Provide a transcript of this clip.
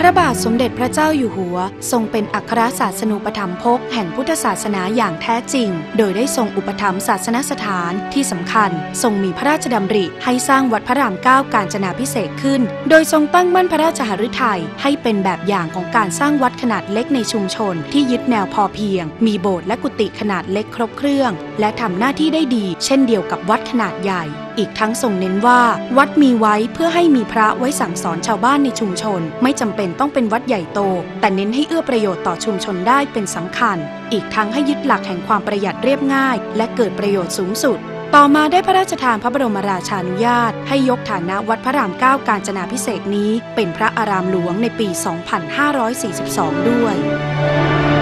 ระบาทสมเด็จพระเจ้าอยู่หัวทรงเป็นอัครศาสนูปถัมภกแห่งพุทธศาสนาอย่างแท้จริงโดยได้ทรงอุปถัมภ์ศาสนสถานที่สำคัญทรงมีพระราชดำริให้สร้างวัดพระรามเก้ากาญจนาภิเษกขึ้นโดยทรงตั้งมั่นพระราชหฤทัยให้เป็นแบบอย่างของการสร้างวัดขนาดเล็กในชุมชนที่ยึดแนวพอเพียงมีโบสถ์และกุฏิขนาดเล็กครบเครื่องและทำหน้าที่ได้ดีเช่นเดียวกับวัดขนาดใหญ่อีกทั้งทรงเน้นว่าวัดมีไว้เพื่อให้มีพระไว้สั่งสอนชาวบ้านในชุมชนไม่จำเป็นต้องเป็นวัดใหญ่โตแต่เน้นให้เอื้อประโยชน์ต่อชุมชนได้เป็นสำคัญอีกทั้งให้ยึดหลักแห่งความประหยัดเรียบง่ายและเกิดประโยชน์สูงสุดต่อมาได้พระราชทานพระบรมราชานุญาตให้ยกฐานะวัดพระรามเก้ากาญจนาภิเษกนี้เป็นพระอารามหลวงในปี 2542 ด้วย